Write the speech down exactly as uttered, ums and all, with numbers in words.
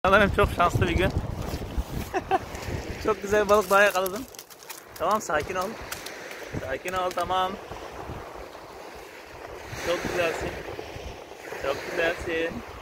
Sanırım çok şanslı bir gün. Çok güzel bir balık daha yakaladım. Tamam, sakin ol. Sakin ol, tamam. Çok güzelsin. Çok güzelsin.